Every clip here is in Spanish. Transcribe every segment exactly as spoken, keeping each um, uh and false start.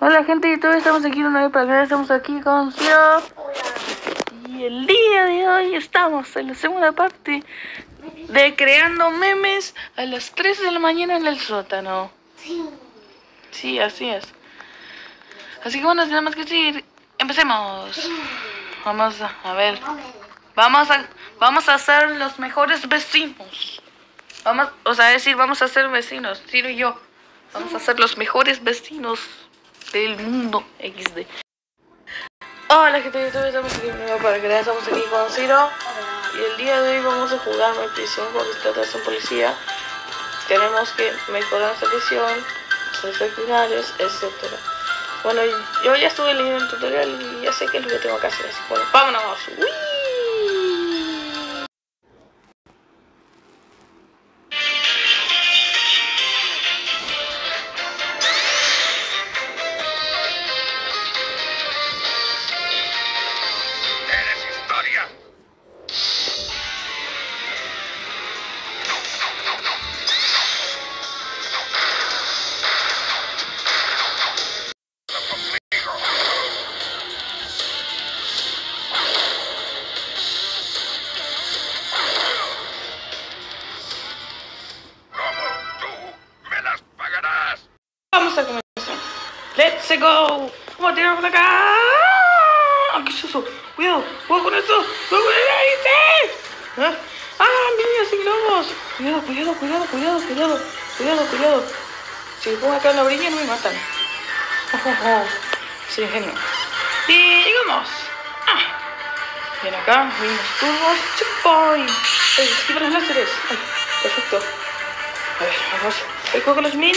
Hola gente, y todos estamos aquí una vez para acá, estamos aquí con Ciro. Y el día de hoy estamos en la segunda parte de creando memes a las tres de la mañana en el sótano. Sí. Sí, así es. Así que bueno, sin nada más que decir, empecemos. Vamos a, a ver. Vamos a, vamos a ser los mejores vecinos. Vamos, o sea, decir, vamos a ser vecinos, Ciro y yo. Vamos a ser los mejores vecinos del mundo equis de. Hola gente de YouTube, estamos aquí nuevo para crear, estamos aquí con Ciro. Y el día de hoy vamos a jugar mi prisión porque se trata de ser policía. Tenemos que mejorar nuestra prisión, hacer finales, etcétera. Bueno, yo ya estuve leyendo el tutorial y ya sé qué es lo que tengo que hacer. Así que bueno, vámonos. ¡Uy! Vamos a comenzar. Let's go. Vamos a tirar por acá. ¿Qué es eso? Cuidado, cuidado con eso. ¡Cuidado con el ¿Ah? ¡Ah, niña, sin globos! Cuidado, cuidado, cuidado, cuidado, cuidado, cuidado, cuidado. Si me pongo acá en la orilla no me matan. Oh, oh, oh. Sí, genio. Y llegamos. Ah. Bien acá, vimos turbos. Checkpoint. Ay, esquiva los láseres. Ay, perfecto. A ver, vamos. Ahí juego con los minions.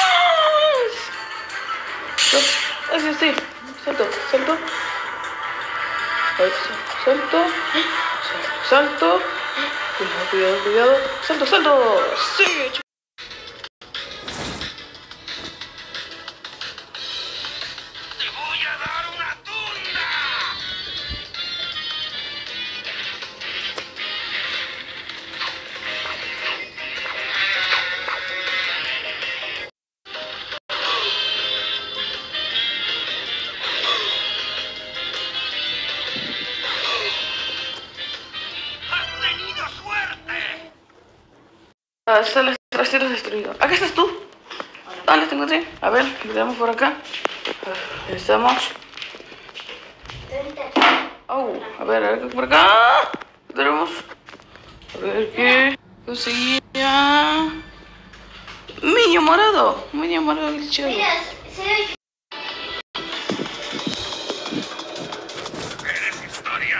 Así, sí. Salto, salto. A ver, salto. Salto. Cuidado, cuidado, cuidado. Salto, salto. Sí. ¡Te voy a dar una tunda! ¡Has tenido suerte! Ah, están los traseros destruidos. Acá estás tú. Dale, te encontré. A ver, le damos por acá. Ahí estamos. Oh, a ver, a ver, por acá. ¿Qué tenemos? A ver qué conseguía. Niño morado. Un niño morado glitchado. ¡Eres historia!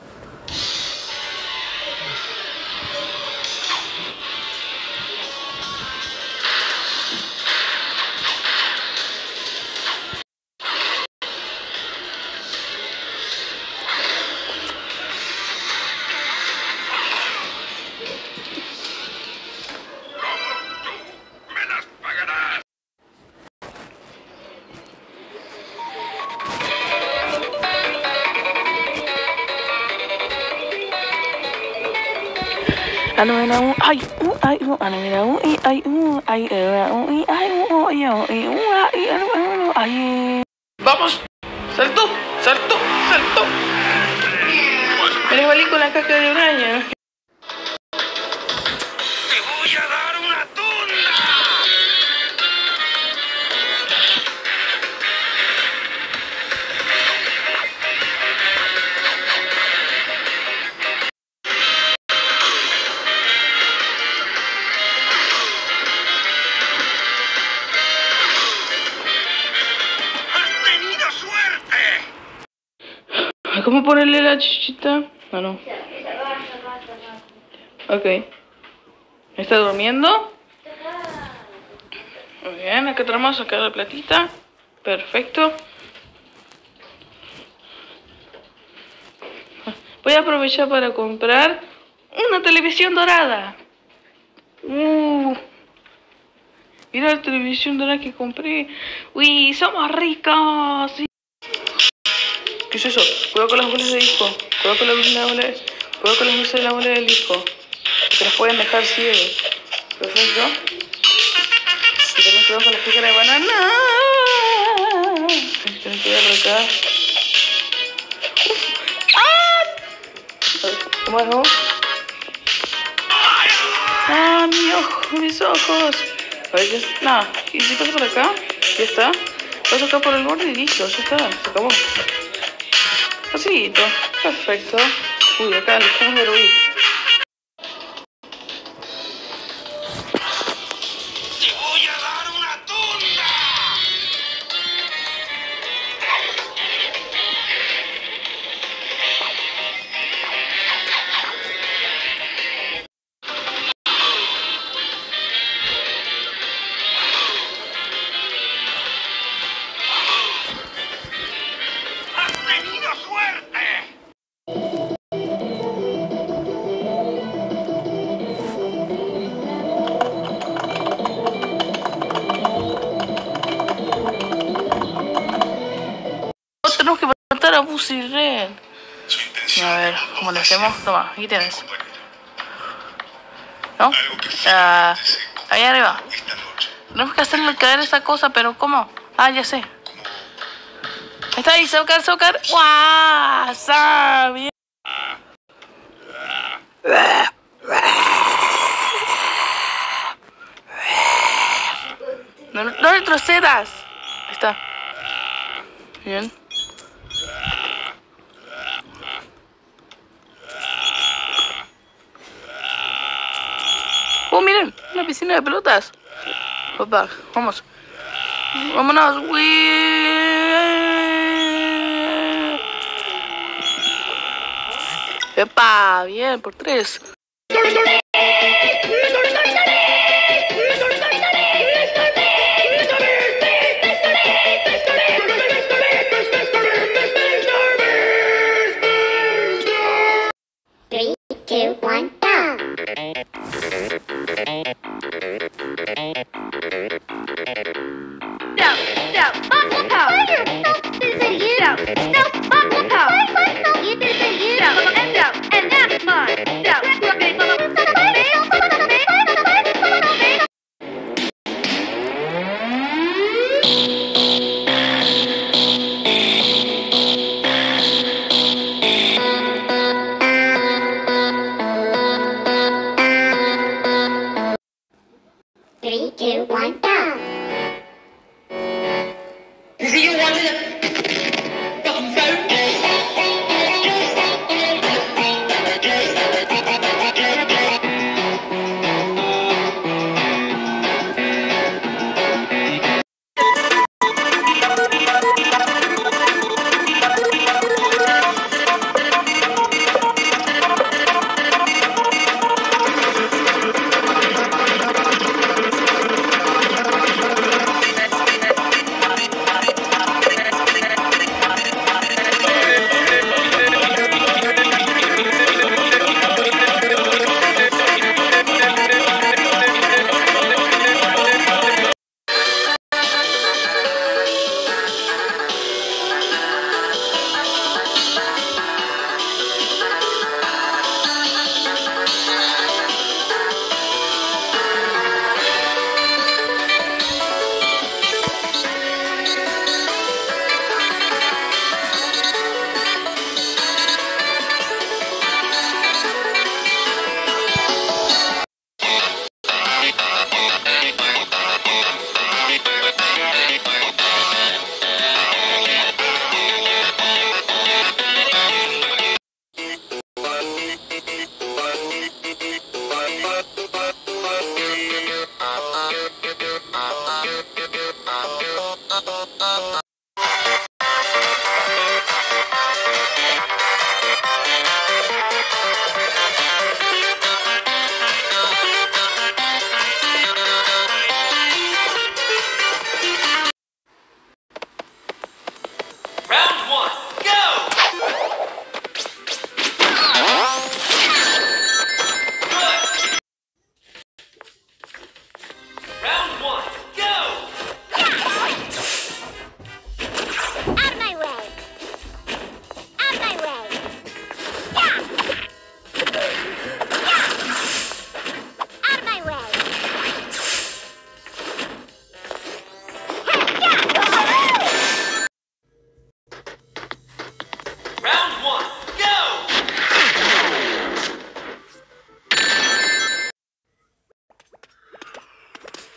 ¡Me las pagarás! Ah, no, era un. Ay, un, ay, un, ah, no, era un, y, ay, un, ay, era un, y, ay, un, y, un, y, un, ay, ay, ay. Vamos, salto, salto, salto. Me valí con la caca de araña. ¡Te voy a dar una tunda! ¡Has tenido suerte! ¿Cómo ponerle la chichita? Ah, no. Ok. ¿Está durmiendo? Muy bien, acá tenemos acá la platita. Perfecto. Voy a aprovechar para comprar una televisión dorada. Uh, mira la televisión dorada que compré. Uy, somos ricos. ¿Qué es eso? Cuidado con las bolas de disco. Cuidado con las bolas de la bola. Cuidado con las luces de la bola del disco. Que nos pueden dejar ciegos. Perfecto. Y también cuidado con la cáscara de banana. Tienen que ir por acá. ¡Ah! ¿Cómo es, no? ¡Ah, mi ojo! ¡Mis ojos! A ver, ¿qué es? Nada. ¿Y si paso por acá? Ya está. Paso acá por el borde y listo. Ya está. Se acabó. Facilito. Perfecto. Uy, acá dejamos de huir. ¡Te voy a dar una tunda! ¡Has tenido suerte! Tenemos que matar a Buzzy Red. A ver, ¿cómo le hacemos? Toma, aquí tienes. ¿No? Ah, ahí arriba. Tenemos que hacerle caer esa cosa, pero ¿cómo? Ah, ya sé. Ahí está, ahí se va a caer, se va a caer. ¡Guau! ¡Sabia! No, no retrocedas. Ahí está. Bien. Oh, miren, una piscina de pelotas. Opa, vamos. Vámonos, güey. Epa, bien, por tres. Three, two, one, go! Down, down, bubble pow. Down, down, bubble pow. Down, and down, and that's mine. Down, Three, two, one, go!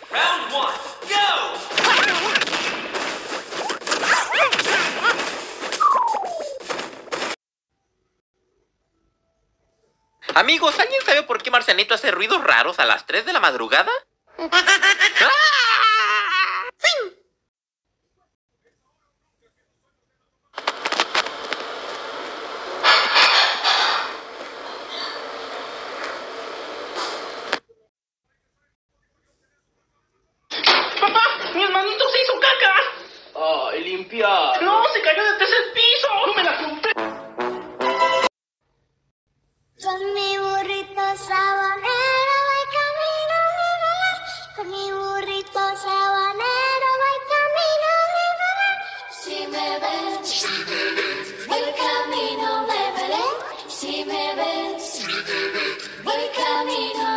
Round one, go! Amigos, ¿alguien sabe por qué Marcianito hace ruidos raros a las tres de la madrugada? ¡Ah! ¡Fin! ¡Papá! ¡Mi hermanito se hizo caca! ¡Ay, limpiar! ¡No! ¡Se cayó del tercer piso! ¡No me la conté! Con mi burrito sabanero voy camino de velas. Con mi burrito sabanero voy camino de velas. Si me ves, voy camino de Belén. Si me ves, voy camino.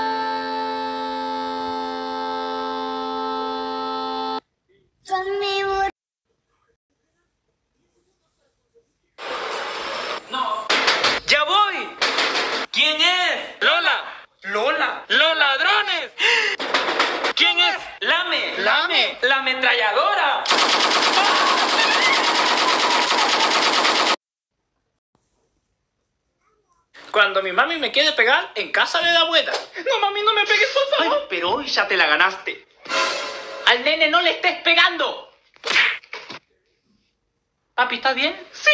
Con mi burrito. ¡Ya voy! ¿Quién es? ¡Lola! ¡Lola! ¡Los ladrones! ¿Quién es? ¡Lame! ¡Lame! ¡La ametralladora! Cuando mi mami me quiere pegar, en casa de la abuela. No, mami, no me pegues, por favor. Ay, pero hoy ya te la ganaste. Al nene no le estés pegando. Papi, ¿estás bien? Sí.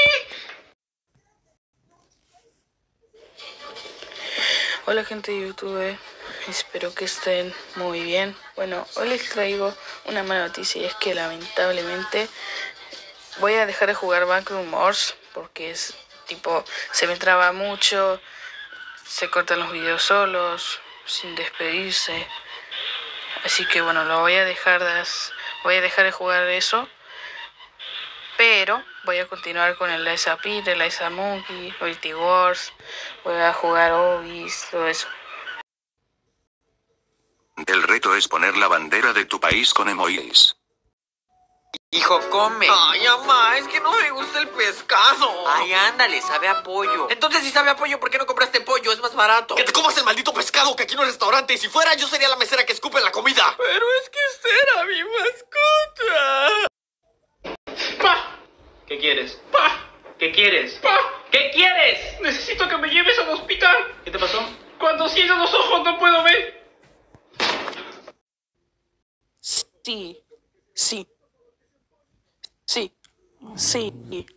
Hola gente de YouTube, espero que estén muy bien. Bueno, hoy les traigo una mala noticia y es que lamentablemente voy a dejar de jugar Backroom Wars porque es tipo, se me traba mucho, se cortan los videos solos, sin despedirse. Así que bueno, lo voy a dejar de, voy a dejar de jugar eso. Pero voy a continuar con el Liza Pete, el Liza Monkey, Gravity Wars. Voy a jugar Obis, todo eso. El reto es poner la bandera de tu país con emojis. Hijo, come. Ay, mamá, es que no me gusta el pescado. Ay, ándale, sabe a pollo. Entonces, si sabe a pollo, ¿por qué no compraste pollo? Es más barato. Que te comas el maldito pescado, que aquí no es restaurante. Y si fuera, yo sería la mesera que escupe la comida. Pero es que usted era mi mascota. ¡Pa! ¿Qué quieres? ¡Pa! ¿Qué quieres? ¡Pa! ¿Qué quieres? Necesito que me lleves al hospital. ¿Qué te pasó? Cuando cierro los ojos no puedo ver. Sí, sí, sí, sí.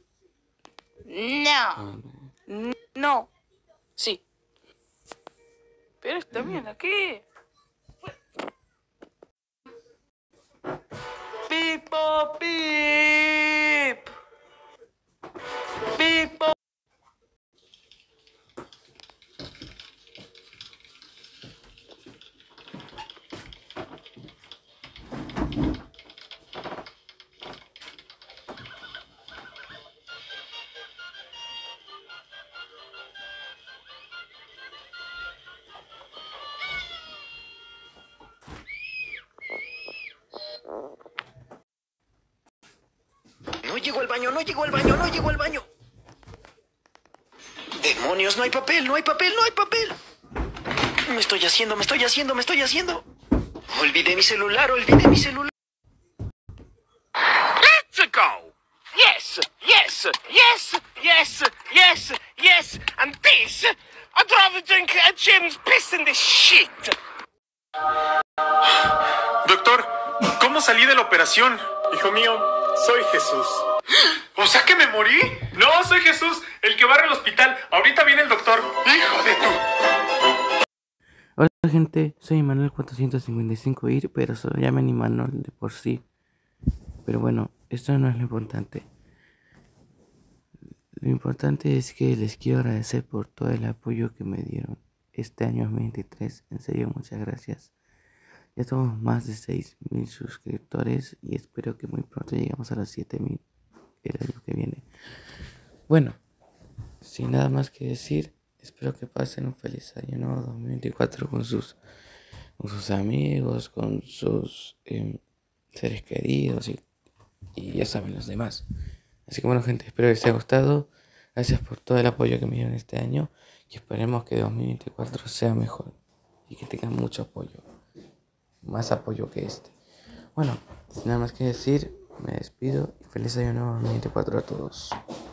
No, no, sí. Pero está bien, aquí. Pipo, pip. Pipo. No llegó al baño, no llegó al baño, no llegó al baño. Demonios, no hay papel, no hay papel, no hay papel. Me estoy haciendo, me estoy haciendo, me estoy haciendo. Olvidé mi celular, olvidé mi celular. Let's go! Yes, yes, yes, yes, yes, yes, and this. I'd rather drink a Jim's piss than this shit. Doctor, ¿cómo salí de la operación? Hijo mío, soy Jesús. ¿O sea que me morí? No, soy Jesús, el que barre el hospital. Ahorita viene el doctor. ¡Hijo de tu! Hola gente, soy Manuel cuatrocientos cincuenta y cinco I R, pero se lo llaman Imanol de por sí. Pero bueno, esto no es lo importante. Lo importante es que les quiero agradecer por todo el apoyo que me dieron este año dos mil veintitrés. En serio, muchas gracias. Ya somos más de seis mil suscriptores y espero que muy pronto lleguemos a los siete mil el año que viene. Bueno, sin nada más que decir, espero que pasen un feliz año nuevo dos mil veinticuatro con sus, con sus amigos, con sus eh, seres queridos y, y ya saben los demás. Así que bueno gente, espero que les haya gustado. Gracias por todo el apoyo que me dieron este año y esperemos que dos mil veinticuatro sea mejor y que tengan mucho apoyo. más apoyo que este. Bueno, sin nada más que decir, me despido y feliz año nuevo dos mil veinticuatro a todos.